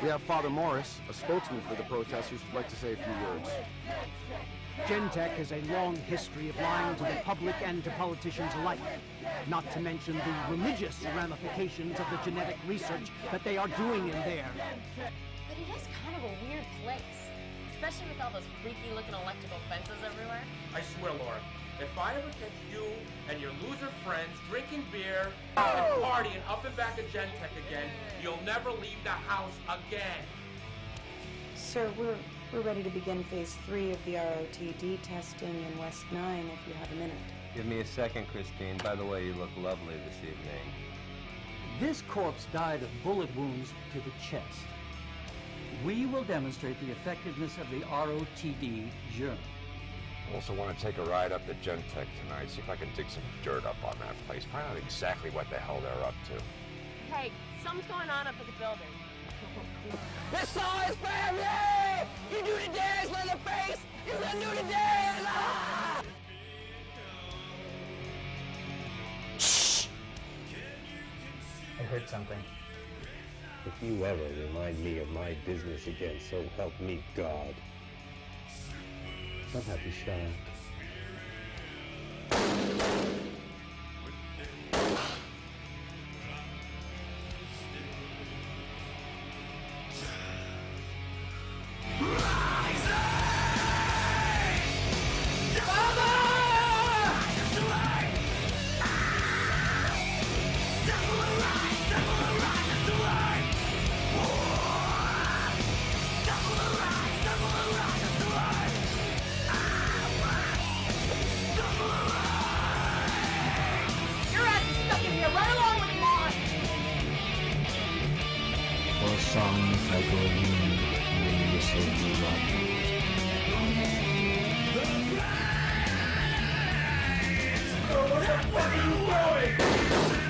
We have Father Morris, a spokesman for the protesters, who'd like to say a few words. Genentech has a long history of lying to the public and to politicians alike, not to mention the religious ramifications of the genetic research that they are doing in there. But it is kind of a weird place, especially with all those freaky-looking electrical fences everywhere. I swear, Laura, if I ever catch you and your loser friends drinking beer and partying up and back at Genentech again, you'll never leave the house again. Sir, we're ready to begin phase 3 of the ROTD testing in West 9 if you have a minute. Give me a second, Christine. By the way, you look lovely this evening. This corpse died of bullet wounds to the chest. We will demonstrate the effectiveness of the ROTD germ. I also want to take a ride up to Genentech tonight, see if I can dig some dirt up on that place, find out exactly what the hell they're up to. Hey, something's going on up at the building. This song is family! You do the dance, Leatherface! You gonna do the dance! Ah! Shh! I heard something. If you ever remind me of my business again, so help me God. Don't have to be shy. Where are you going?